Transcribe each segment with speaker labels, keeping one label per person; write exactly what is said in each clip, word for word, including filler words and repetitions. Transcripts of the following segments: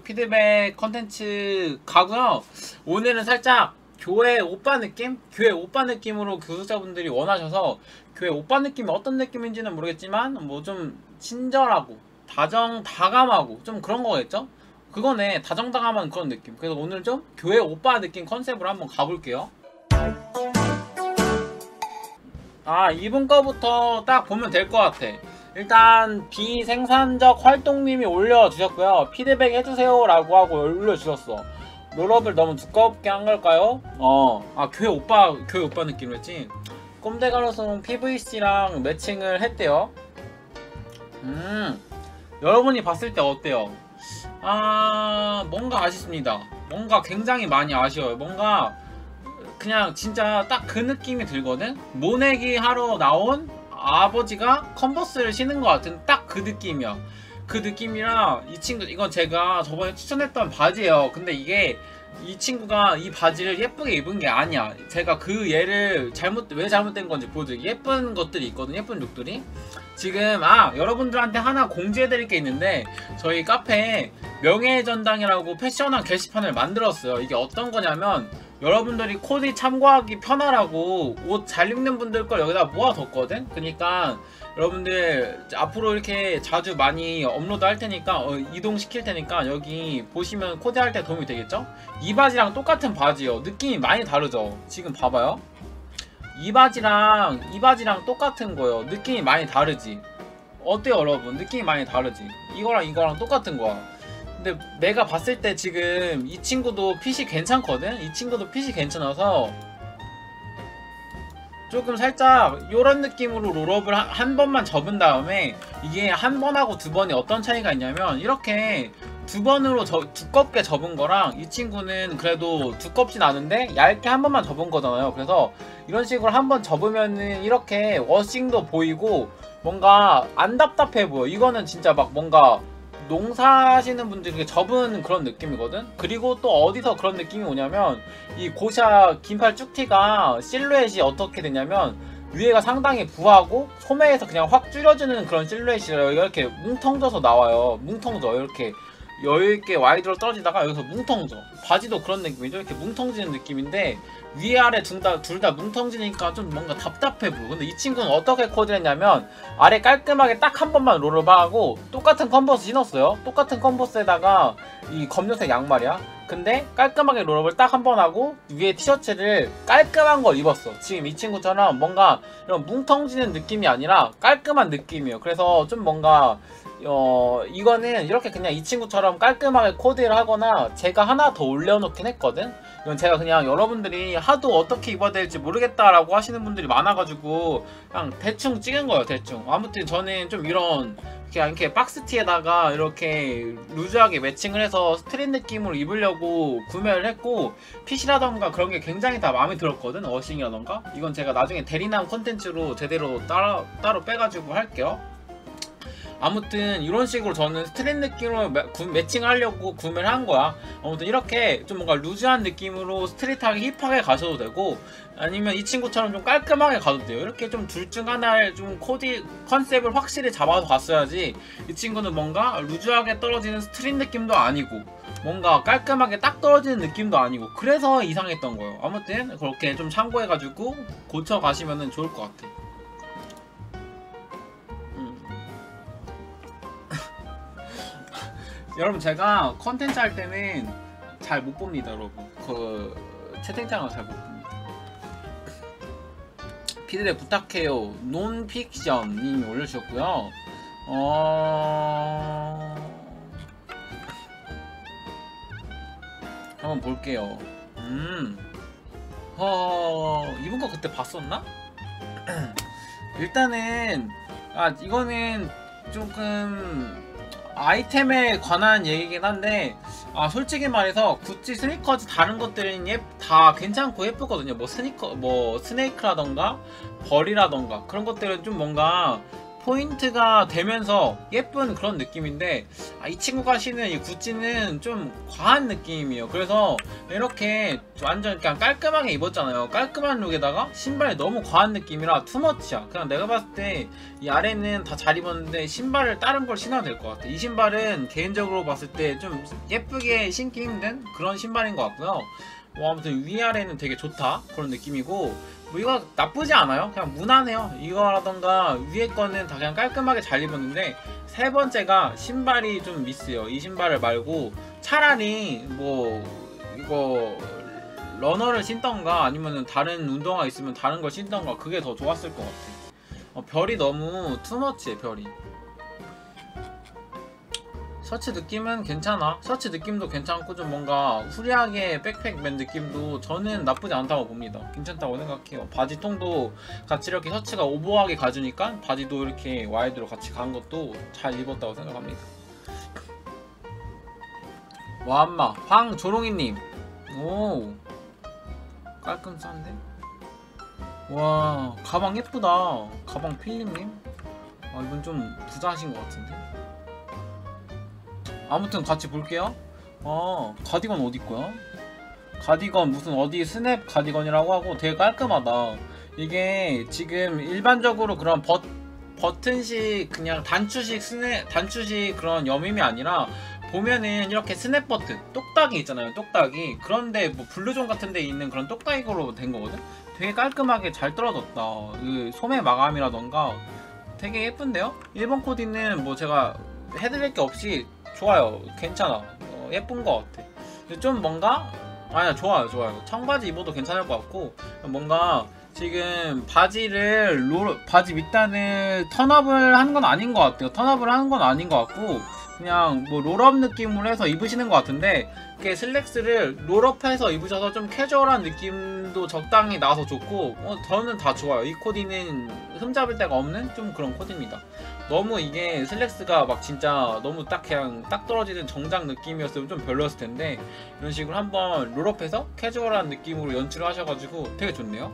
Speaker 1: 피드백 컨텐츠 가고요. 오늘은 살짝 교회 오빠 느낌? 교회 오빠 느낌으로 구독자분들이 원하셔서 교회 오빠 느낌이 어떤 느낌인지는 모르겠지만 뭐 좀 친절하고 다정다감하고 좀 그런 거겠죠? 그거네. 다정다감한 그런 느낌. 그래서 오늘 좀 교회 오빠 느낌 컨셉으로 한번 가볼게요. 아, 이분 거부터 딱 보면 될 것 같아. 일단 비생산적 활동님이 올려주셨고요. 피드백 해주세요 라고 하고 올려주셨어. 롤업을 너무 두껍게 한 걸까요? 어, 아 교회 오빠 교회 오빠 느낌으로 했지. 꼼데가로송 피브이씨랑 매칭을 했대요. 음, 여러분이 봤을 때 어때요? 아, 뭔가 아쉽습니다. 뭔가 굉장히 많이 아쉬워요. 뭔가 그냥 진짜 딱 그 느낌이 들거든? 모내기 하러 나온 아버지가 컨버스를 신은 것 같은 딱 그 느낌이야. 그 느낌이라 이 친구, 이건 제가 저번에 추천했던 바지예요. 근데 이게 이 친구가 이 바지를 예쁘게 입은 게 아니야. 제가 그 얘를 잘못, 왜 잘못된 건지 보여드릴게요. 예쁜 것들이 있거든, 예쁜 룩들이. 지금 아 여러분들한테 하나 공지해드릴 게 있는데, 저희 카페에 명예전당이라고 패션한 게시판을 만들었어요. 이게 어떤 거냐면, 여러분들이 코디 참고하기 편하라고 옷 잘 입는 분들 걸 여기다 모아뒀거든? 그니까 여러분들 앞으로 이렇게 자주 많이 업로드 할 테니까 어, 이동시킬 테니까 여기 보시면 코디할 때 도움이 되겠죠? 이 바지랑 똑같은 바지요. 느낌이 많이 다르죠? 지금 봐봐요. 이 바지랑 이 바지랑 똑같은 거요. 느낌이 많이 다르지? 어때요 여러분? 느낌이 많이 다르지? 이거랑 이거랑 똑같은 거야. 근데 내가 봤을 때 지금 이 친구도 핏이 괜찮거든? 이 친구도 핏이 괜찮아서 조금 살짝 요런 느낌으로 롤업을 한, 한 번만 접은 다음에, 이게 한 번하고 두 번이 어떤 차이가 있냐면, 이렇게 두 번으로 저, 두껍게 접은 거랑 이 친구는 그래도 두껍진 않은데 얇게 한 번만 접은 거잖아요. 그래서 이런 식으로 한 번 접으면은 이렇게 워싱도 보이고 뭔가 안 답답해 보여. 이거는 진짜 막 뭔가 농사하시는 분들이 접은 그런 느낌이거든. 그리고 또 어디서 그런 느낌이 오냐면, 이 고샤 긴팔 쭉티가 실루엣이 어떻게 되냐면 위에가 상당히 부하고 소매에서 그냥 확 줄여주는 그런 실루엣이라 이렇게 뭉텅져서 나와요. 뭉텅져. 이렇게 여유있게 와이드로 떨어지다가 여기서 뭉텅져. 바지도 그런 느낌이죠. 이렇게 뭉텅지는 느낌인데 위아래 둘 다 둘 다 뭉텅지니까 좀 뭔가 답답해 보여. 근데 이 친구는 어떻게 코디를 했냐면, 아래 깔끔하게 딱 한 번만 롤업하고 똑같은 컨버스 신었어요. 똑같은 컨버스에다가 이 검정색 양말이야. 근데 깔끔하게 롤업을 딱 한 번 하고 위에 티셔츠를 깔끔한 걸 입었어. 지금 이 친구처럼 뭔가 이런 뭉텅지는 느낌이 아니라 깔끔한 느낌이에요. 그래서 좀 뭔가 어 이거는 이렇게 그냥 이 친구처럼 깔끔하게 코디를 하거나, 제가 하나 더 올려놓긴 했거든. 이건 제가 그냥 여러분들이 하도 어떻게 입어야 될지 모르겠다라고 하시는 분들이 많아가지고 그냥 대충 찍은 거예요. 대충. 아무튼 저는 좀 이런 그냥 이렇게 박스티에다가 이렇게 루즈하게 매칭을 해서 스트릿 느낌으로 입으려고 구매를 했고, 핏이라던가 그런 게 굉장히 다 마음에 들었거든. 어싱이라던가. 이건 제가 나중에 대리남 콘텐츠로 제대로 따라, 따로 빼가지고 할게요. 아무튼 이런 식으로 저는 스트릿 느낌으로 매, 구, 매칭하려고 구매를 한 거야. 아무튼 이렇게 좀 뭔가 루즈한 느낌으로 스트릿하게 힙하게 가셔도 되고, 아니면 이 친구처럼 좀 깔끔하게 가도 돼요. 이렇게 좀 둘 중 하나를 좀 코디 컨셉을 확실히 잡아서 갔어야지, 이 친구는 뭔가 루즈하게 떨어지는 스트릿 느낌도 아니고 뭔가 깔끔하게 딱 떨어지는 느낌도 아니고, 그래서 이상했던 거예요. 아무튼 그렇게 좀 참고해가지고 고쳐 가시면 좋을 것 같아. 여러분, 제가 컨텐츠 할 때는 잘 못 봅니다. 여러분, 그 채팅창을 잘 못 봅니다. 피드백 부탁해요. 논픽션 님이 올려주셨고요. 어... 한번 볼게요. 음, 어... 이분 거 그때 봤었나? 일단은 아 이거는 조금 아이템에 관한 얘기긴 한데, 아 솔직히 말해서 구찌 스니커즈 다른 것들은 예, 다 괜찮고 예쁘거든요. 뭐 스니커 뭐 스네이크라던가 벌이라던가 그런 것들은 좀 뭔가 포인트가 되면서 예쁜 그런 느낌인데, 아, 이 친구가 신은 이 구찌는 좀 과한 느낌이에요. 그래서 이렇게 완전 그냥 깔끔하게 입었잖아요. 깔끔한 룩에다가 신발이 너무 과한 느낌이라 투머치야. 그냥 내가 봤을 때 이 아래는 다 잘 입었는데 신발을 다른 걸 신어도 될 것 같아. 이 신발은 개인적으로 봤을 때 좀 예쁘게 신기 힘든 그런 신발인 것 같고요. 뭐 아무튼 위아래는 되게 좋다 그런 느낌이고, 뭐 이거 나쁘지 않아요. 그냥 무난해요. 이거라던가 위에 거는 다 그냥 깔끔하게 잘 입었는데, 세 번째가 신발이 좀 미스요. 이 신발을 말고 차라리 뭐 이거 러너를 신던가 아니면은 다른 운동화 있으면 다른 걸 신던가, 그게 더 좋았을 것 같아. 어, 별이 너무 투머치해. 별이 셔츠 느낌은 괜찮아. 셔츠 느낌도 괜찮고 좀 뭔가 후리하게 백팩 맨 느낌도 저는 나쁘지 않다고 봅니다. 괜찮다고 생각해요. 바지통도 같이 이렇게 셔츠가 오버하게 가주니까 바지도 이렇게 와이드로 같이 간 것도 잘 입었다고 생각합니다. 와엄마 황조롱이님, 오 깔끔 싼데? 와 가방 예쁘다. 가방 필름님, 아 이건 좀 부자하신 것 같은데? 아무튼 같이 볼게요. 어 가디건 어디 거야? 가디건 무슨 어디 스냅 가디건이라고 하고 되게 깔끔하다. 이게 지금 일반적으로 그런 버, 버튼식 그냥 단추식 스냅 단추식 그런 여밈이 아니라, 보면은 이렇게 스냅 버튼 똑딱이 있잖아요. 똑딱이. 그런데 뭐 블루존 같은 데 있는 그런 똑딱이로 된 거거든. 되게 깔끔하게 잘 떨어졌다. 그 소매 마감이라던가 되게 예쁜데요? 일본 코디는 뭐 제가 해드릴 게 없이 좋아요. 괜찮아. 어, 예쁜 것 같아. 근데 좀 뭔가 아니야, 좋아요 좋아요. 청바지 입어도 괜찮을 것 같고, 뭔가 지금 바지를 롤 바지 밑단을 턴업을 한 건 아닌 것 같아요. 턴업을 하는 건 아닌 것 같고, 그냥 뭐 롤업 느낌으로 해서 입으시는 것 같은데, 이렇게 슬랙스를 롤업해서 입으셔서 좀 캐주얼한 느낌도 적당히 나서 좋고, 어, 저는 다 좋아요. 이 코디는 흠잡을 데가 없는 좀 그런 코디입니다. 너무 이게 슬랙스가 막 진짜 너무 딱 그냥 딱 떨어지는 정장 느낌이었으면 좀 별로였을 텐데, 이런 식으로 한번 롤업해서 캐주얼한 느낌으로 연출을 하셔가지고 되게 좋네요.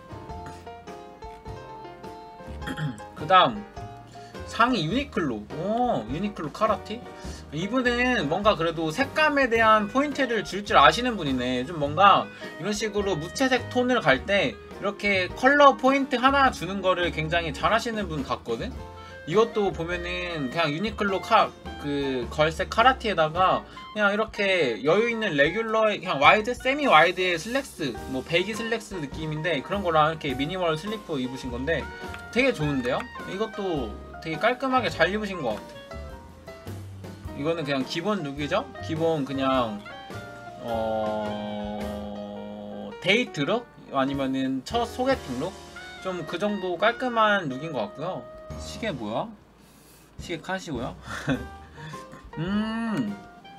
Speaker 1: 그 다음 상의 유니클로. 오 유니클로 카라티. 이분은 뭔가 그래도 색감에 대한 포인트를 줄 줄 아시는 분이네. 좀 뭔가 이런 식으로 무채색 톤을 갈 때 이렇게 컬러 포인트 하나 주는 거를 굉장히 잘 하시는 분 같거든. 이것도 보면은 그냥 유니클로 카, 그 걸색 카라티에다가 그냥 이렇게 여유있는 레귤러 그냥 와이드 세미 와이드의 슬랙스, 뭐 배기 슬랙스 느낌인데, 그런 거랑 이렇게 미니멀 슬리퍼 입으신 건데 되게 좋은데요? 이것도 되게 깔끔하게 잘 입으신 것 같아. 이거는 그냥 기본 룩이죠? 기본 그냥 어... 데이트 룩? 아니면은 첫 소개팅 룩? 좀 그 정도 깔끔한 룩인 것 같고요. 시계 뭐야? 시계 카시고요. 음,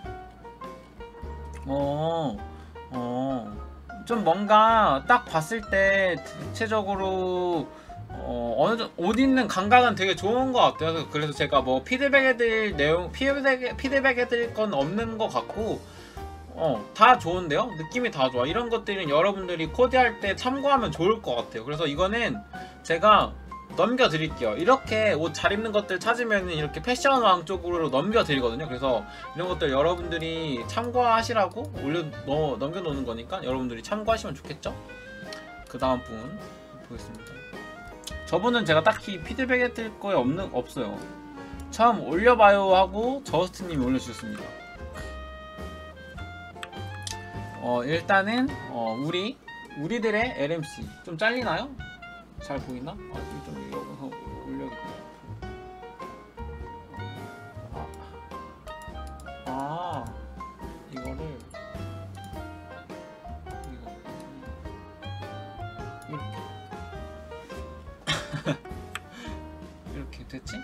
Speaker 1: 어, 어, 좀 뭔가 딱 봤을 때 대체적으로 어, 어느 정도 옷 입는 감각은 되게 좋은 것 같아요. 그래서 제가 뭐 피드백 해드릴 내용, 피드백, 피드백 해드릴 건 없는 것 같고, 어, 다 좋은데요? 느낌이 다 좋아. 이런 것들은 여러분들이 코디할 때 참고하면 좋을 것 같아요. 그래서 이거는 제가 넘겨드릴게요. 이렇게 옷 잘 입는 것들 찾으면 이렇게 패션왕 쪽으로 넘겨드리거든요. 그래서 이런 것들 여러분들이 참고하시라고 올려 넣어, 넘겨놓는 거니까 여러분들이 참고하시면 좋겠죠? 그 다음 분 보겠습니다. 저분은 제가 딱히 피드백 해드릴 거에 없는, 없어요. 처음 올려봐요 하고 저스트님이 올려주셨습니다. 어, 일단은 어, 우리 우리들의 엘엠씨 좀 잘리나요? 잘 보이나? 아, 좀 여기서 올려야겠다. 아, 아 이거를 이거 이렇게 이렇게 됐지?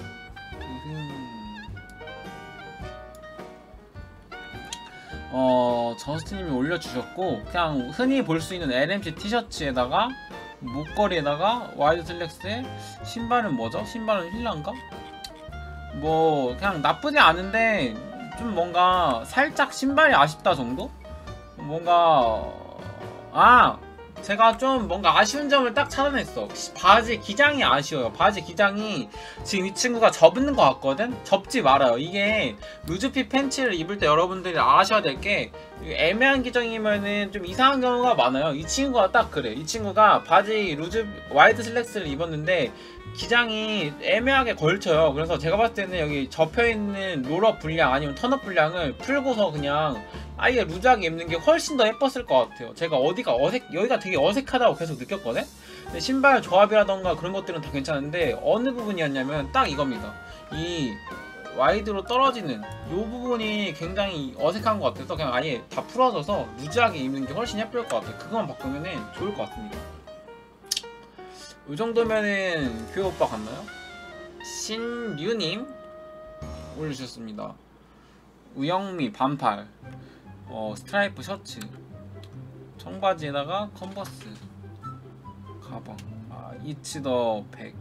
Speaker 1: 어 저스트님이 올려주셨고, 그냥 흔히 볼 수 있는 엘엠씨 티셔츠에다가 목걸이에다가 와이드 슬랙스에 신발은 뭐죠? 신발은 힐란가? 뭐 그냥 나쁘지 않은데 좀 뭔가 살짝 신발이 아쉽다 정도? 뭔가 아 제가 좀 뭔가 아쉬운 점을 딱 찾아냈어. 바지 기장이 아쉬워요. 바지 기장이 지금 이 친구가 접는 것 같거든? 접지 말아요. 이게 루즈핏 팬츠를 입을 때 여러분들이 아셔야 될 게 애매한 기장이면은 좀 이상한 경우가 많아요. 이 친구가 딱 그래. 이 친구가 바지 루즈 와이드 슬랙스를 입었는데 기장이 애매하게 걸쳐요. 그래서 제가 봤을 때는 여기 접혀있는 롤업 분량 아니면 턴업 분량을 풀고서 그냥 아예 루즈하게 입는 게 훨씬 더 예뻤을 것 같아요. 제가 어디가 어색, 여기가 되게 어색하다고 계속 느꼈거든? 근데 신발 조합이라던가 그런 것들은 다 괜찮은데 어느 부분이었냐면 딱 이겁니다. 이 와이드로 떨어지는 이 부분이 굉장히 어색한 것 같아서 그냥 아예 다 풀어져서 루즈하게 입는 게 훨씬 예쁠 것 같아요. 그것만 바꾸면은 좋을 것 같습니다. 이 정도면은 규호 오빠 같나요? 신유님 올려주셨습니다. 우영미 반팔, 어, 스트라이프 셔츠, 청바지에다가 컨버스, 가방, 아, 이치더 백,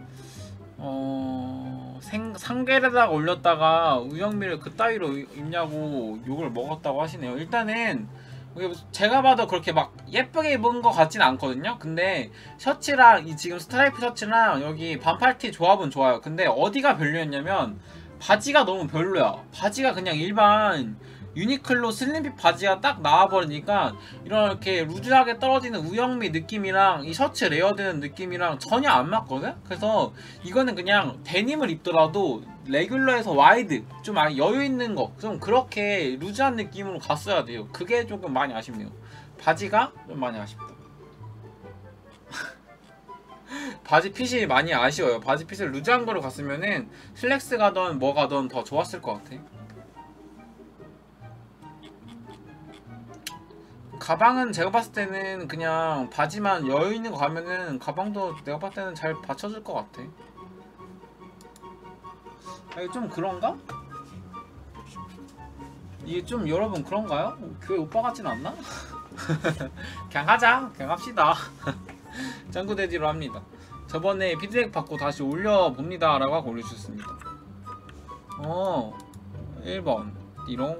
Speaker 1: 어, 생, 상계에다가 올렸다가 우영미를 그따위로 입냐고 욕을 먹었다고 하시네요. 일단은 제가 봐도 그렇게 막 예쁘게 입은 것 같진 않거든요. 근데 셔츠랑 이 지금 스트라이프 셔츠랑 여기 반팔티 조합은 좋아요. 근데 어디가 별로였냐면 바지가 너무 별로야. 바지가 그냥 일반 유니클로 슬림핏 바지가 딱 나와버리니까 이렇게 루즈하게 떨어지는 우영미 느낌이랑 이 셔츠 레어되는 느낌이랑 전혀 안 맞거든? 그래서 이거는 그냥 데님을 입더라도 레귤러에서 와이드 좀 여유있는 거 좀 그렇게 루즈한 느낌으로 갔어야 돼요. 그게 조금 많이 아쉽네요. 바지가 좀 많이 아쉽다. 바지 핏이 많이 아쉬워요. 바지 핏을 루즈한 거로 갔으면은 슬랙스 가던 뭐 가던 더 좋았을 것 같아. 가방은 제가 봤을 때는 그냥 바지만 여유 있는 거 가면은 가방도 내가 봤을 때는 잘 받쳐줄 것 같아. 아, 이게 좀 그런가? 이게 좀 여러분 그런가요? 교회 오빠 같진 않나? 그냥 하자. 그냥 합시다. 짱구대디로 합니다. 저번에 피드백 받고 다시 올려봅니다 라고 하고 올려주셨습니다. 어 일 번 띠롱.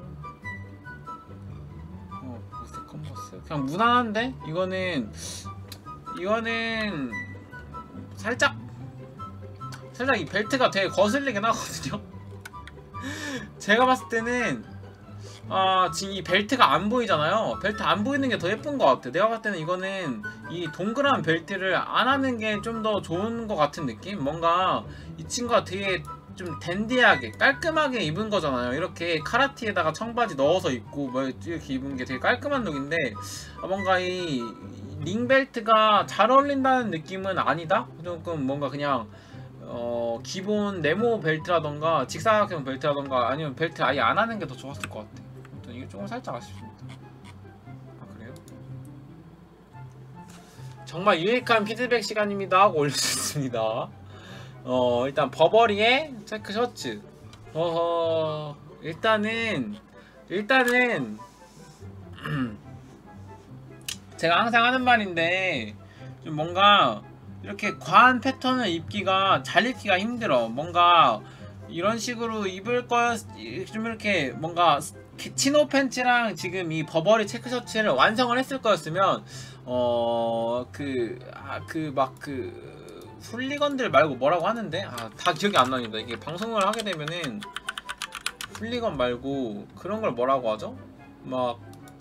Speaker 1: 어 보스 컨버스 그냥 무난한데? 이거는 이거는 살짝 살짝 이 벨트가 되게 거슬리긴 하거든요. 제가 봤을 때는 아 지금 이 벨트가 안 보이잖아요. 벨트 안 보이는 게 더 예쁜 것 같아. 내가 봤을 때는 이거는 이 동그란 벨트를 안 하는 게 좀 더 좋은 것 같은 느낌? 뭔가 이 친구가 되게 좀 댄디하게 깔끔하게 입은 거잖아요. 이렇게 카라티에다가 청바지 넣어서 입고 뭐 이렇게 입은 게 되게 깔끔한 룩인데 아 뭔가 이 링벨트가 잘 어울린다는 느낌은 아니다? 조금 뭔가 그냥 어 기본 네모 벨트라던가 직사각형 벨트라던가 아니면 벨트 아예 안 하는 게 더 좋았을 것 같아. 아무튼 이게 조금 살짝 아쉽습니다. 아 그래요? 정말 유익한 피드백 시간입니다 하고 올려주셨습니다. 어 일단 버버리의 체크 셔츠. 어허 일단은 일단은 제가 항상 하는 말인데 좀 뭔가 이렇게 과한 패턴을 입기가 잘 입기가 힘들어. 뭔가 이런 식으로 입을 거였 좀 이렇게 뭔가 치노 팬츠랑 지금 이 버버리 체크 셔츠를 완성을 했을 거였으면 어 그 아 그 막 그 훌리건들 말고 뭐라고 하는데 아 다 기억이 안 납니다. 이게 방송을 하게 되면은 훌리건 말고 그런 걸 뭐라고 하죠? 막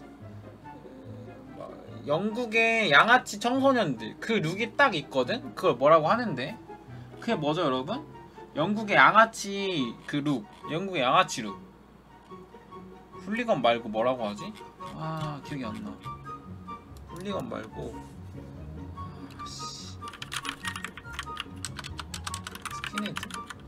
Speaker 1: 영국의 양아치 청소년들 그 룩이 딱 있거든? 그걸 뭐라고 하는데? 그게 뭐죠 여러분? 영국의 양아치 그 룩 영국의 양아치 룩 훌리건 말고 뭐라고 하지? 아 기억이 안나. 훌리건 말고 아씨 스키니드?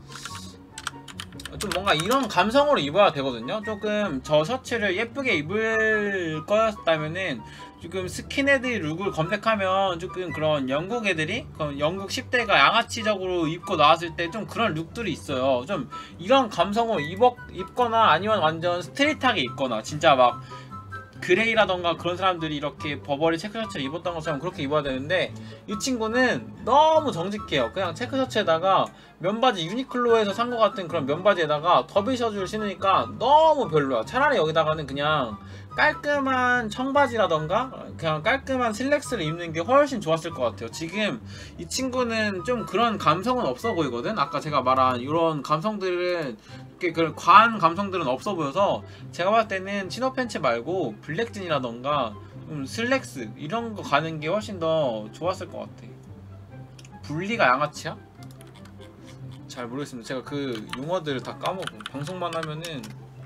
Speaker 1: 좀 뭔가 이런 감성으로 입어야 되거든요. 조금 저 셔츠를 예쁘게 입을 거였다면은 지금 스킨헤드 룩을 검색하면 조금 그런 영국 애들이 영국 십 대가 양아치적으로 입고 나왔을 때 좀 그런 룩들이 있어요. 좀 이런 감성으로 입어, 입거나 아니면 완전 스트레이트하게 입거나 진짜 막 그레이라던가 그런 사람들이 이렇게 버버리 체크셔츠를 입었던 것처럼 그렇게 입어야 되는데 이 친구는 너무 정직해요. 그냥 체크셔츠에다가 면바지 유니클로에서 산 것 같은 그런 면바지에다가 더비셔츠를 신으니까 너무 별로야. 차라리 여기다가는 그냥 깔끔한 청바지라던가 그냥 깔끔한 슬랙스를 입는 게 훨씬 좋았을 것 같아요. 지금 이 친구는 좀 그런 감성은 없어 보이거든. 아까 제가 말한 이런 감성들은 그 과한 감성들은 없어 보여서 제가 봤을 때는 치노 팬츠 말고 블랙진이라던가 좀 슬랙스 이런 거 가는 게 훨씬 더 좋았을 것 같아. 분리가 양아치야? 잘 모르겠습니다. 제가 그 용어들 다 까먹고 방송만 하면은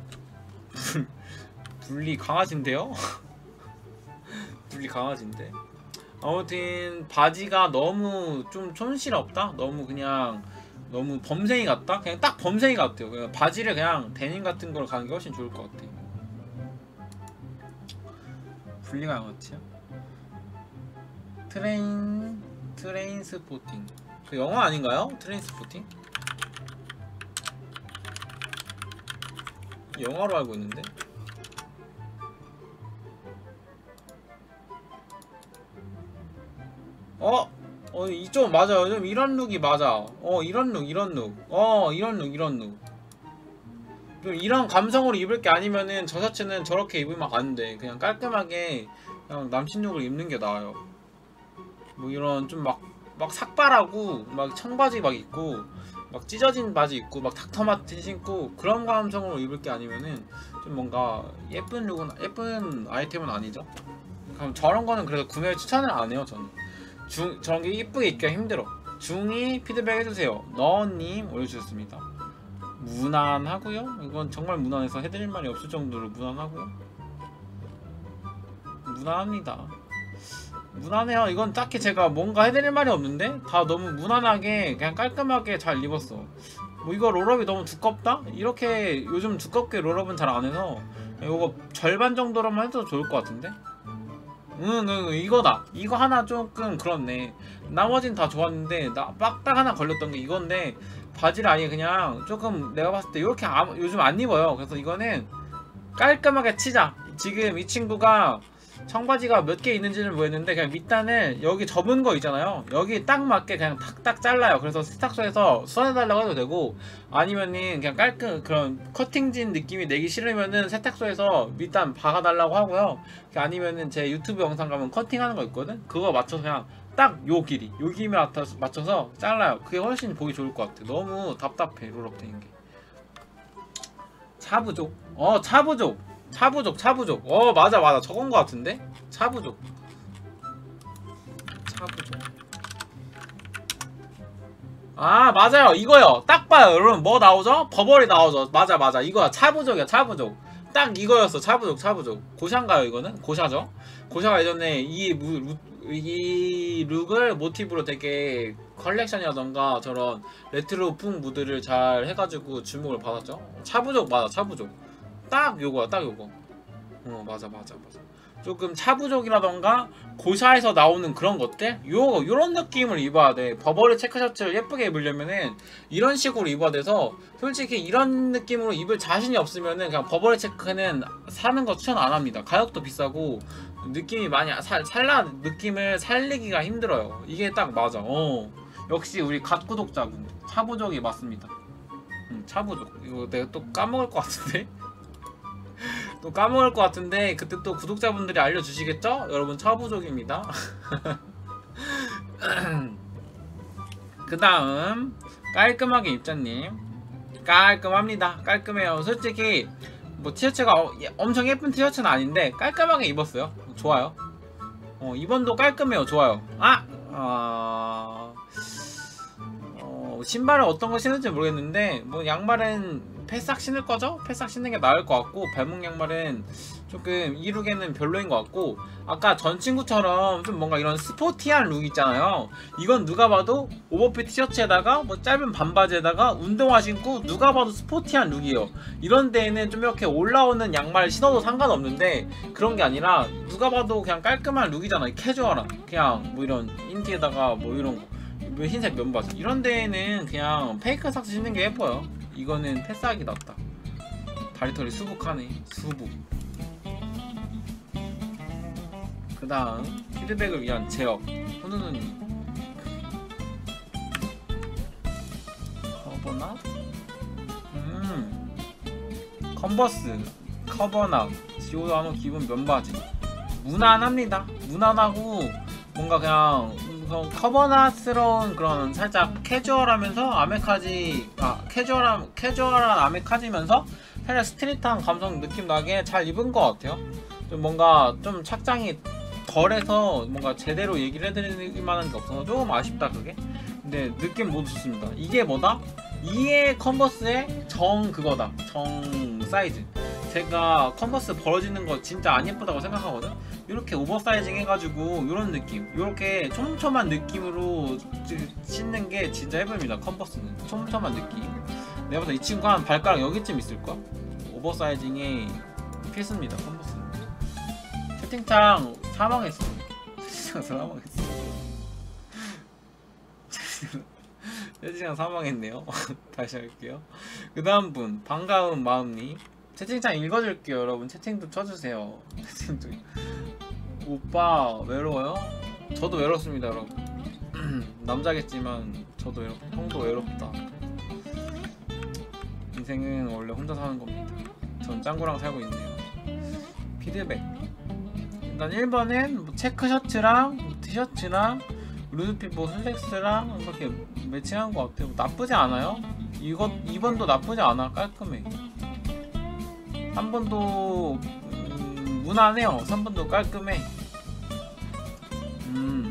Speaker 1: 분리 강아지인데요? 분리 강아지인데. 아무튼 바지가 너무 좀 촌스럽다? 너무 그냥 너무 범생이 같다? 그냥 딱 범생이 같아요. 그냥 바지를 그냥 데님 같은 걸 가는 게 훨씬 좋을 것 같아. 분리가 양아치야? 트레인 트레인 스포팅 그 영화 아닌가요? 트레인 스포팅? 영화로 알고 있는데. 어? 어 이쪽 맞아요. 좀 이런 룩이 맞아. 어 이런 룩 이런 룩. 어 이런 룩 이런 룩. 좀 이런 감성으로 입을 게 아니면은 저 셔츠는 저렇게 입으면 안 돼. 그냥 깔끔하게 그냥 남친 룩을 입는 게 나아요. 뭐 이런 좀 막 막 삭발하고 막 청바지 막 입고 막 찢어진 바지 입고 막 닥터마틴 신고 그런 감성으로 입을 게 아니면은 좀 뭔가 예쁜 룩은 예쁜 아이템은 아니죠. 그럼 저런 거는 그래서 구매 추천을 안 해요. 저는 중 저런 게 이쁘게 입기가 힘들어. 중이 피드백 해주세요. 너님 올려주셨습니다. 무난하고요. 이건 정말 무난해서 해드릴 말이 없을 정도로 무난하고요. 무난합니다. 무난해요. 이건 딱히 제가 뭔가 해드릴 말이 없는데 다 너무 무난하게 그냥 깔끔하게 잘 입었어. 뭐 이거 롤업이 너무 두껍다? 이렇게 요즘 두껍게 롤업은 잘 안 해서 이거 절반 정도로만 해도 좋을 것 같은데? 응, 응, 이거다. 이거 하나 조금 그렇네. 나머진 다 좋았는데 나 빡딱 하나 걸렸던 게 이건데 바지를 아예 그냥 조금 내가 봤을 때 이렇게 아, 요즘 안 입어요. 그래서 이거는 깔끔하게 치자. 지금 이 친구가 청바지가 몇 개 있는지는 모르겠는데 그냥 밑단을 여기 접은 거 있잖아요. 여기 딱 맞게 그냥 탁탁 잘라요. 그래서 세탁소에서 수선해달라고 해도 되고 아니면은 그냥 깔끔 그런 커팅진 느낌이 내기 싫으면은 세탁소에서 밑단 박아달라고 하고요. 아니면은 제 유튜브 영상 가면 커팅하는 거 있거든. 그거 맞춰서 그냥 딱 요 길이 요 길이 맞춰서 잘라요. 그게 훨씬 보기 좋을 것 같아. 너무 답답해 롤업 되는 게. 차부족. 어 차부족. 차부족 차부족. 어 맞아 맞아 저건 거 같은데? 차부족 차부족. 아 맞아요 이거요. 딱 봐요 여러분. 뭐 나오죠? 버버리 나오죠. 맞아 맞아 이거야. 차부족이야 차부족. 딱 이거였어. 차부족 차부족. 고샤인가요 이거는? 고샤죠. 고샤가 예전에 이, 루, 루, 이 룩을 모티브로 되게 컬렉션이라던가 저런 레트로풍 무드를 잘 해가지고 주목을 받았죠. 차부족 맞아 차부족. 딱 요거야 딱 요거. 어 맞아 맞아 맞아. 조금 차부족이라던가 고샤에서 나오는 그런 것들 요 요런 느낌을 입어야 돼. 버버리 체크셔츠를 예쁘게 입으려면은 이런 식으로 입어야 돼서 솔직히 이런 느낌으로 입을 자신이 없으면은 그냥 버버리 체크는 사는 거 추천 안 합니다. 가격도 비싸고 느낌이 많이 살 살라 느낌을 살리기가 힘들어요. 이게 딱 맞아. 어 역시 우리 갓 구독자분 차부족이 맞습니다. 음, 차부족. 이거 내가 또 까먹을 것 같은데. 또 까먹을 것 같은데 그때 또 구독자분들이 알려주시겠죠? 여러분 차부족입니다. 그 다음 깔끔하게 입자님 깔끔합니다. 깔끔해요. 솔직히 뭐 티셔츠가 어, 예, 엄청 예쁜 티셔츠는 아닌데 깔끔하게 입었어요. 좋아요. 어, 이번도 깔끔해요. 좋아요. 아! 어... 어... 신발을 어떤 거 신을지 모르겠는데 뭐 양말은 패싹 신을 거죠? 패싹 신는 게 나을 것 같고 발목 양말은 조금 이 룩에는 별로인 것 같고 아까 전 친구처럼 좀 뭔가 이런 스포티한 룩 있잖아요. 이건 누가 봐도 오버핏 티셔츠에다가 뭐 짧은 반바지에다가 운동화 신고 누가 봐도 스포티한 룩이에요. 이런 데에는 좀 이렇게 올라오는 양말 신어도 상관없는데 그런 게 아니라 누가 봐도 그냥 깔끔한 룩이잖아요. 캐주얼한 그냥 뭐 이런 인디에다가 뭐 이런 거 흰색 면바지 이런 데에는 그냥 페이크 삭스 신는 게 예뻐요. 이거는 패스하기 낫다. 다리털이 수북하네. 수북. 그 다음 피드백을 위한 제어 훈훈훈이 커버나 음 컨버스 커버나 지오다노 기본 면바지 무난합니다. 무난하고 뭔가 그냥 커버나스러운 그런 살짝 캐주얼하면서 아메카지 아 캐주얼한 캐주얼한 아메카지면서 살짝 스트릿한 감성 느낌 나게 잘 입은 것 같아요. 좀 뭔가 좀 착장이 덜해서 뭔가 제대로 얘기를 해드릴 만한 게 없어서 조금 아쉽다 그게. 근데 느낌 모두 좋습니다. 이게 뭐다? 이의 컨버스의 정 그거다. 정 사이즈. 제가 컨버스 벌어지는 거 진짜 안 예쁘다고 생각하거든. 이렇게 오버사이징 해가지고 이런 느낌, 이렇게 촘촘한 느낌으로 신는 게 진짜 예쁩니다. 컨버스는 촘촘한 느낌. 내가 보다 이 친구 한 발가락 여기쯤 있을까? 오버사이징이 필수입니다. 컨버스는. 채팅창 사망했어. 채팅창 사망했어. 채팅창 사망했네요. 다시 할게요. 그 다음 분 반가운 마음님. 채팅창 읽어줄게요. 여러분 채팅도 쳐주세요. 채팅도. 오빠 외로워요? 저도 외롭습니다 여러분. 남자겠지만 저도 외롭, 형도 외롭다. 인생은 원래 혼자 사는 겁니다. 전 짱구랑 살고 있네요. 피드백 일단 일 번은 뭐 체크 셔츠랑 뭐 티셔츠랑 루즈핏 뭐 슬랙스랑 이렇게 매칭한 것 같아요. 나쁘지 않아요. 이거 이 번도 나쁘지 않아. 깔끔해. 삼 번도 음, 무난해요. 삼 번도 깔끔해. 음.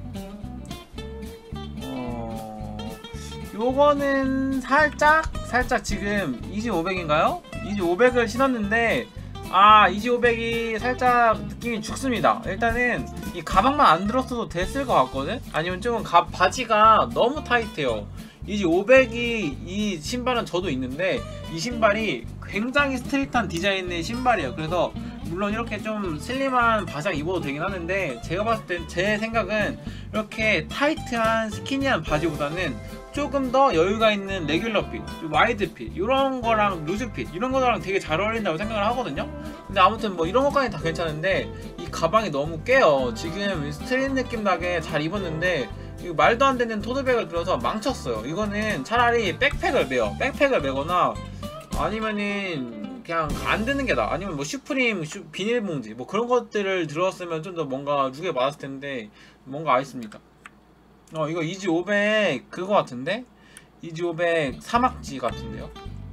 Speaker 1: 어. 요거는 살짝 살짝 지금 이지 오백인가요? 이지 오백을 신었는데 아 이지 오백이 살짝 느낌이 죽습니다. 일단은 이 가방만 안 들었어도 됐을 것 같거든? 아니면 조금 가, 바지가 너무 타이트해요. 이지 오백이 이 신발은 저도 있는데 이 신발이 굉장히 스트릿한 디자인의 신발이에요. 그래서 물론 이렇게 좀 슬림한 바지락 입어도 되긴 하는데 제가 봤을 땐 제 생각은 이렇게 타이트한 스키니한 바지보다는 조금 더 여유가 있는 레귤러 핏, 와이드 핏 이런 거랑 루즈 핏 이런 거랑 되게 잘 어울린다고 생각을 하거든요. 근데 아무튼 뭐 이런 것까지 다 괜찮은데 이 가방이 너무 깨요. 지금 스트릿 느낌 나게 잘 입었는데 이거 말도 안 되는 토드백을 들어서 망쳤어요. 이거는 차라리 백팩을 매요. 백팩을 매거나 아니면은 그냥 안 드는 게 나아. 아니면 뭐 슈프림 슈, 비닐봉지 뭐 그런 것들을 들었으면 좀 더 뭔가 룩에 맞았을 텐데 뭔가 아쉽습니다. 어 이거 이지 오백 그거 같은데? 이지 오백 사막지 같은데요?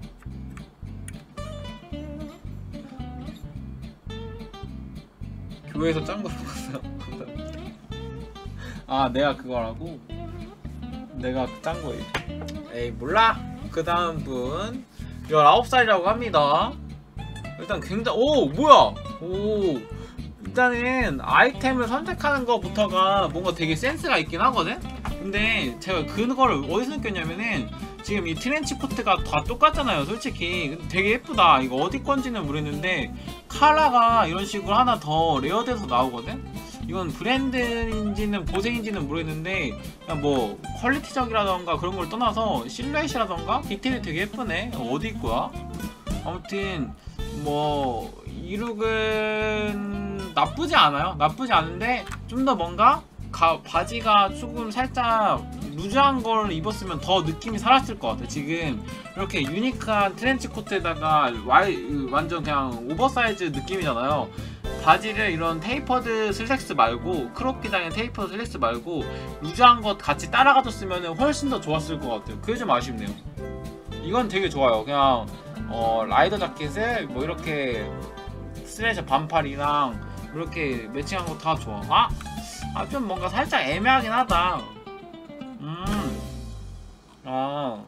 Speaker 1: 교회에서 짠 거 먹었어요. 아 내가 그거라고? 내가 짠 거예요. 에이 몰라. 그 다음 분 열아홉 살이라고 합니다. 일단 굉장히 오 뭐야 오 일단은 아이템을 선택하는 것부터가 뭔가 되게 센스가 있긴 하거든? 근데 제가 그거를 어디서 느꼈냐면은 지금 이 트렌치 코트가 다 똑같잖아요 솔직히. 근데 되게 예쁘다. 이거 어디 건지는 모르겠는데 컬러가 이런 식으로 하나 더 레어돼서 나오거든? 이건 브랜드인지는 보색인지는 모르겠는데 그냥 뭐 퀄리티적이라던가 그런 걸 떠나서 실루엣이라던가 디테일이 되게 예쁘네. 어디 거야? 아무튼 뭐 이 룩은 나쁘지 않아요. 나쁘지 않은데 좀 더 뭔가 가, 바지가 조금 살짝 루즈한 걸 입었으면 더 느낌이 살았을 것 같아. 지금 이렇게 유니크한 트렌치 코트에다가 와이, 완전 그냥 오버사이즈 느낌이잖아요. 바지를 이런 테이퍼드 슬랙스 말고 크롭 기장의 테이퍼드 슬랙스 말고 루즈한 것 같이 따라가줬으면 훨씬 더 좋았을 것 같아요. 그게 좀 아쉽네요. 이건 되게 좋아요. 그냥 어, 라이더 자켓을 뭐 이렇게 스레저 반팔이랑 이렇게 매칭한 거 다 좋아. 아! 아 좀 뭔가 살짝 애매하긴 하다. 음. 아.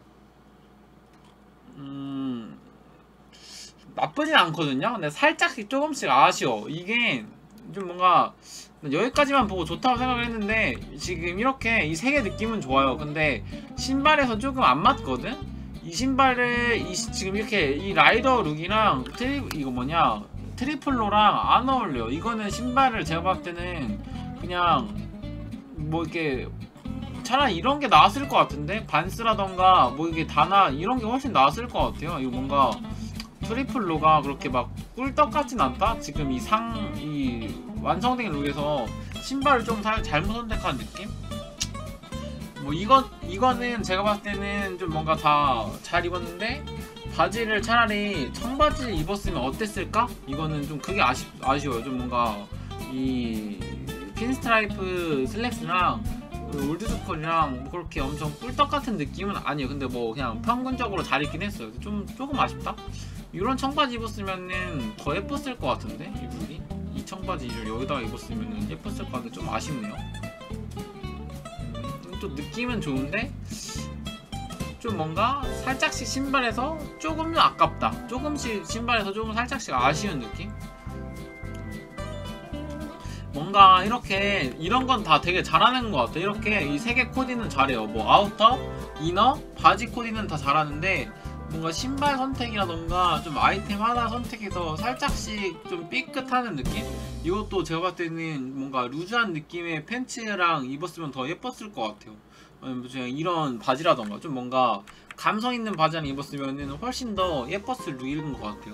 Speaker 1: 음. 나쁘진 않거든요. 근데 살짝 조금씩 아쉬워. 이게 좀 뭔가 여기까지만 보고 좋다고 생각을 했는데 지금 이렇게 이 색의 느낌은 좋아요. 근데 신발에서 조금 안 맞거든? 이 신발을 이, 지금 이렇게 이 라이더 룩이랑 트리, 이거 뭐냐 트리플로랑 안 어울려. 이거는 신발을 제가 봤을 때는 그냥 뭐 이렇게 차라리 이런 게 나았을 것 같은데? 반스라던가 뭐 이게 다나 이런 게 훨씬 나았을 것 같아요. 이거 뭔가 트리플 로가 그렇게 막 꿀떡 같진 않다? 지금 이 상, 이 완성된 룩에서 신발을 좀 살, 잘못 선택한 느낌? 뭐 이거, 이거는 제가 봤을 때는 좀 뭔가 다 잘 입었는데 바지를 차라리 청바지를 입었으면 어땠을까? 이거는 좀 그게 아쉽, 아쉬워요. 좀 뭔가 이 핀스트라이프 슬랙스랑 올드스쿨이랑 뭐 그렇게 엄청 꿀떡 같은 느낌은 아니에요. 근데 뭐 그냥 평균적으로 잘 입긴 했어요. 좀 조금 아쉽다? 이런 청바지 입었으면은 더 예뻤을 것 같은데 이 룩이? 이 청바지를 여기다가 입었으면은 예뻤을 것 같은데 좀 아쉽네요. 음, 또 느낌은 좋은데 좀 뭔가 살짝씩 신발에서 조금 더 아깝다. 조금씩 신발에서 조금 살짝씩 아쉬운 느낌? 뭔가 이렇게 이런 건 다 되게 잘하는 것 같아. 이렇게 이 세 개 코디는 잘해요. 뭐 아우터, 이너, 바지 코디는 다 잘하는데 뭔가 신발 선택이라던가 좀 아이템 하나 선택해서 살짝씩 좀 삐끗하는 느낌? 이것도 제가 봤을 때는 뭔가 루즈한 느낌의 팬츠랑 입었으면 더 예뻤을 것 같아요. 아니면 이런 바지라던가 좀 뭔가 감성 있는 바지랑 입었으면 훨씬 더 예뻤을 룩인 것 같아요.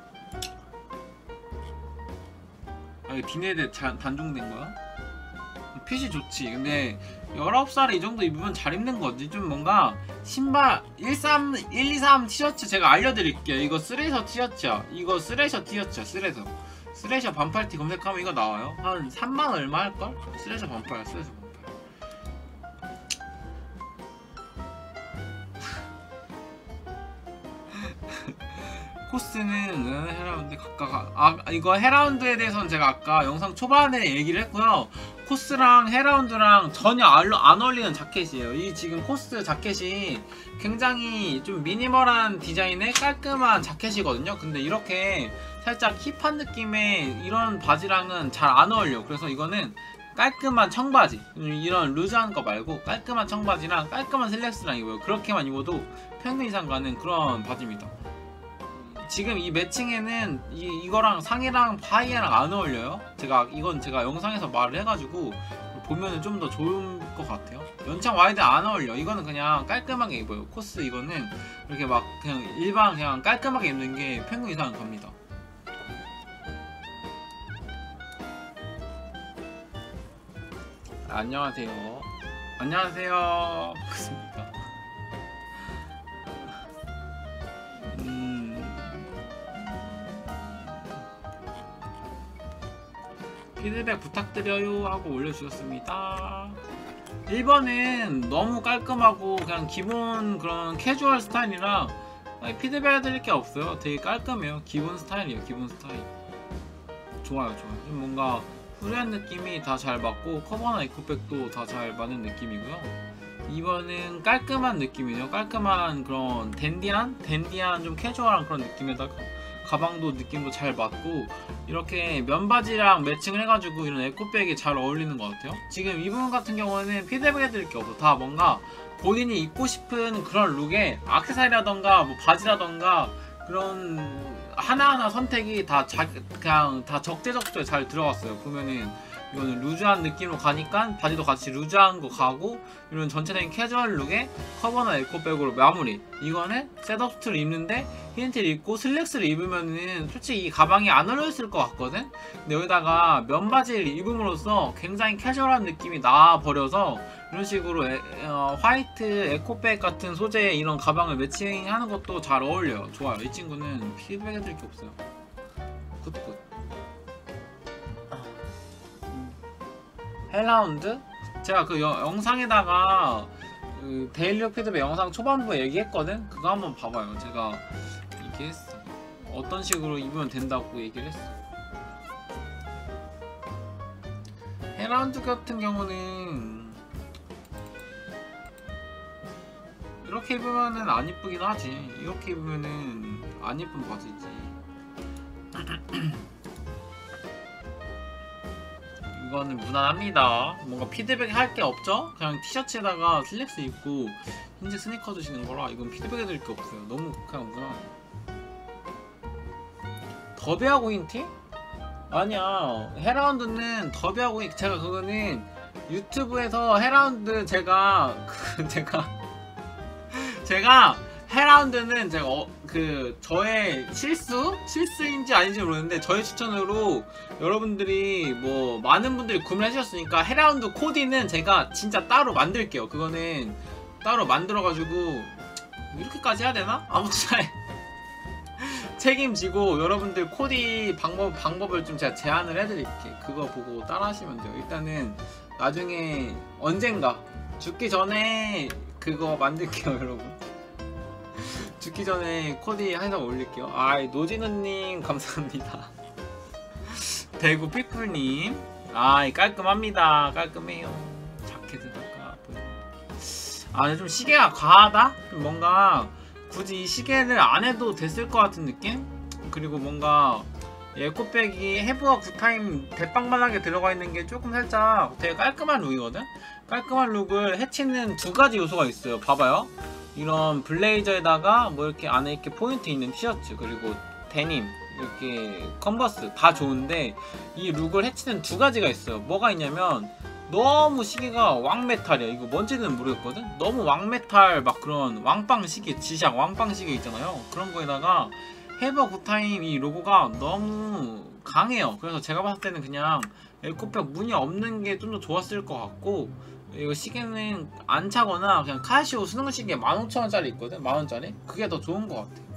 Speaker 1: 아, 이게 디네드 단종된 거야? 핏이 좋지. 근데 열아홉 살에 이 정도 입으면 잘 입는 거지. 좀 뭔가 신발 일삼, 일, 이, 삼 티셔츠 제가 알려드릴게요. 이거 쓰레셔 티셔츠야. 이거 쓰레셔 티셔츠야. 쓰레셔 쓰레셔 반팔티 검색하면 이거 나와요. 한 삼만 얼마 할걸? 쓰레셔 반팔 쓰레셔 반팔. 코스는 헤라운드 각각 아 이거 헤라운드에 대해서는 제가 아까 영상 초반에 얘기를 했고요. 코스랑 헤라운드랑 전혀 안 어울리는 자켓이에요. 이 지금 코스 자켓이 굉장히 좀 미니멀한 디자인의 깔끔한 자켓이거든요. 근데 이렇게 살짝 힙한 느낌의 이런 바지랑은 잘 안 어울려. 그래서 이거는 깔끔한 청바지, 이런 루즈한 거 말고 깔끔한 청바지랑 깔끔한 슬랙스랑 입어요. 그렇게만 입어도 평균 이상 가는 그런 바지입니다. 지금 이 매칭에는 이, 이거랑 상의랑 하의랑 안 어울려요. 제가 이건 제가 영상에서 말을 해가지고 보면은 좀 더 좋은 것 같아요. 연장 와이드 안 어울려. 이거는 그냥 깔끔하게 입어요. 코스 이거는 이렇게 막 그냥 일반 그냥 깔끔하게 입는 게 평균 이상 갑니다. 아, 안녕하세요. 안녕하세요. 반갑습니다. 피드백 부탁드려요 하고 올려주셨습니다. 일 번은 너무 깔끔하고 그냥 기본 그런 캐주얼 스타일이라 피드백 해드릴 게 없어요. 되게 깔끔해요. 기본 스타일이에요. 기본 스타일. 좋아요. 좋아요. 좀 뭔가 후리한 느낌이 다 잘 맞고 커버나 에코백도 다 잘 맞는 느낌이고요. 이 번은 깔끔한 느낌이에요. 깔끔한 그런 댄디한? 댄디한 좀 캐주얼한 그런 느낌에다가 가방도 느낌도 잘 맞고 이렇게 면바지랑 매칭을 해가지고 이런 에코백이 잘 어울리는 것 같아요. 지금 이 부분 같은 경우는 피드백 해드릴 게 없어. 다 뭔가 본인이 입고 싶은 그런 룩에 액세서리라던가 뭐 바지라던가 그런 하나하나 선택이 다 자, 그냥 다 적재적소에 잘 들어갔어요. 보면은 이거는 루즈한 느낌으로 가니까 바지도 같이 루즈한 거 가고 이런 전체적인 캐주얼 룩에 커버나 에코백으로 마무리. 이거는 셋업 수트를 입는데 히든티를 입고 슬랙스를 입으면은 솔직히 이 가방이 안 어울렸을 것 같거든? 근데 여기다가 면바지를 입음으로써 굉장히 캐주얼한 느낌이 나버려서 이런 식으로 에, 어, 화이트 에코백 같은 소재의 이런 가방을 매칭하는 것도 잘 어울려요. 좋아요. 이 친구는 피드백 해드릴 게 없어요. 굿굿. 헬라운드? 제가 그 여, 영상에다가 그 데일리 피드백 영상 초반부에 얘기했거든? 그거 한번 봐봐요. 제가 얘기했어. 어떤 식으로 입으면 된다고 얘기를 했어. 헬라운드 같은 경우는 이렇게 입으면은 안 이쁘긴 하지. 이렇게 입으면은 안 이쁜 바지지. 이거는 무난합니다. 뭔가 피드백 할 게 없죠? 그냥 티셔츠에다가 슬랙스 입고 흰색 스니커즈 신는 거라 이건 피드백 해드릴 게 없어요. 너무 그냥 무난해. 더비하고 흰티? 아니야. 헤라운드는 더비하고 흰 제가 그거는 유튜브에서 헤라운드 제가 그 제가 제가 헤라운드는 제가 어, 그 저의 실수? 실수인지 아닌지 모르겠는데 저의 추천으로 여러분들이 뭐 많은 분들이 구매를 해주셨으니까 헤라운드 코디는 제가 진짜 따로 만들게요. 그거는 따로 만들어가지고 이렇게까지 해야 되나? 아무튼 잘 책임지고 여러분들 코디 방법, 방법을 좀 제가 제안을 해드릴게. 그거 보고 따라 하시면 돼요. 일단은 나중에 언젠가 죽기 전에 그거 만들게요 여러분. 죽기 전에 코디 항상 올릴게요. 아이 노진우님 감사합니다. 대구 피플님 아이 깔끔합니다. 깔끔해요. 자켓에다가 아 근데 좀 시계가 과하다? 좀 뭔가 굳이 이 시계를 안 해도 됐을 것 같은 느낌? 그리고 뭔가 에코백이 해부와 굿타임 대빵만하게 들어가 있는 게 조금 살짝 되게 깔끔한 룩이거든? 깔끔한 룩을 해치는 두 가지 요소가 있어요. 봐봐요. 이런 블레이저에다가 뭐 이렇게 안에 이렇게 포인트 있는 티셔츠 그리고 데님 이렇게 컨버스 다 좋은데 이 룩을 해치는 두 가지가 있어요. 뭐가 있냐면 너무 시계가 왕메탈이야. 이거 뭔지는 모르겠거든? 너무 왕메탈 막 그런 왕빵 시계 지샥 왕빵 시계 있잖아요. 그런 거에다가 헤버 굿타임 이 로고가 너무 강해요. 그래서 제가 봤을 때는 그냥 에코백 무늬 없는 게 좀 더 좋았을 것 같고 이거 시계는 안 차거나 그냥 카시오 수능 시계 만 오천 원짜리 있거든? 만 원짜리? 그게 더 좋은 것 같아.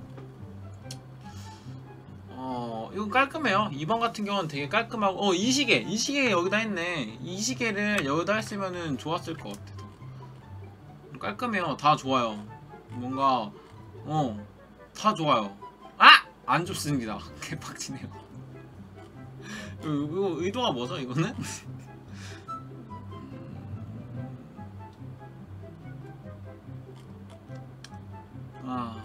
Speaker 1: 어 이건 깔끔해요. 이번 같은 경우는 되게 깔끔하고 어 이 시계! 이 시계 여기다 했네. 이 시계를 여기다 했으면은 좋았을 것 같아. 깔끔해요. 다 좋아요. 뭔가 어 다 좋아요. 아! 안 좋습니다. 개빡치네요. 이거 의도가 뭐죠 이거는? 아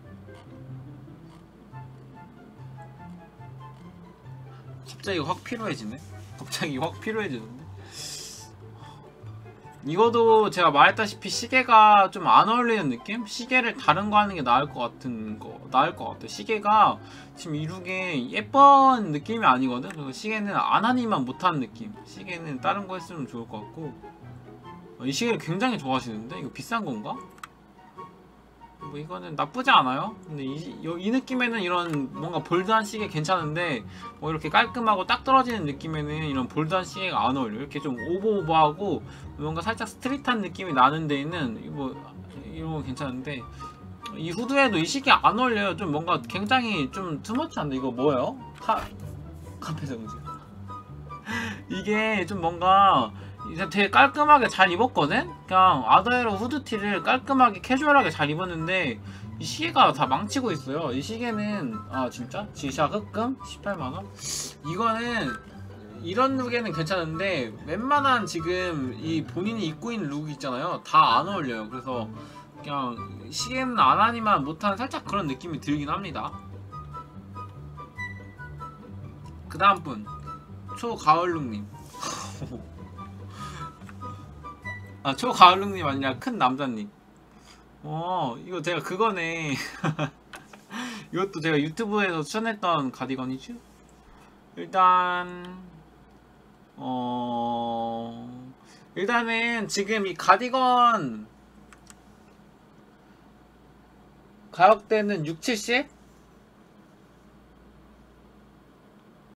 Speaker 1: 갑자기 확 필요해지네. 갑자기 확 필요해지는데. 이거도 제가 말했다시피 시계가 좀 안 어울리는 느낌? 시계를 다른 거 하는 게 나을 것 같은 거 나을 것 같아. 시계가 지금 이룩에 예쁜 느낌이 아니거든. 그래서 시계는 안 하니만 못하는 느낌. 시계는 다른 거 했으면 좋을 것 같고. 이 시계를 굉장히 좋아하시는데 이거 비싼 건가? 뭐 이거는 나쁘지 않아요. 근데 이, 이 느낌에는 이런 뭔가 볼드한 시계 괜찮은데 뭐 이렇게 깔끔하고 딱 떨어지는 느낌에는 이런 볼드한 시계가 안 어울려. 이렇게 좀 오버오버하고 뭔가 살짝 스트릿한 느낌이 나는 데에는 뭐 이런 거 괜찮은데 이 후드에도 이 시계 안 어울려요. 좀 뭔가 굉장히 좀 투머치한데. 이거 뭐예요? 카 카페 정지. 이게 좀 뭔가 되게 깔끔하게 잘 입었거든? 그냥 아더에로 후드티를 깔끔하게 캐주얼하게 잘 입었는데 이 시계가 다 망치고 있어요. 이 시계는 아 진짜? 지샥 흑금? 십팔만 원? 이거는 이런 룩에는 괜찮은데 웬만한 지금 이 본인이 입고 있는 룩 있잖아요. 다 안 어울려요. 그래서 그냥 시계는 안 하니만 못하는 살짝 그런 느낌이 들긴 합니다. 그 다음 분 초가을룩님. 아 초가을룩님 아니라 큰 남자님. 어 이거 제가 그거네. 이것도 제가 유튜브에서 추천했던 가디건이죠. 일단 어 일단은 지금 이 가디건 가격대는 육십, 칠십?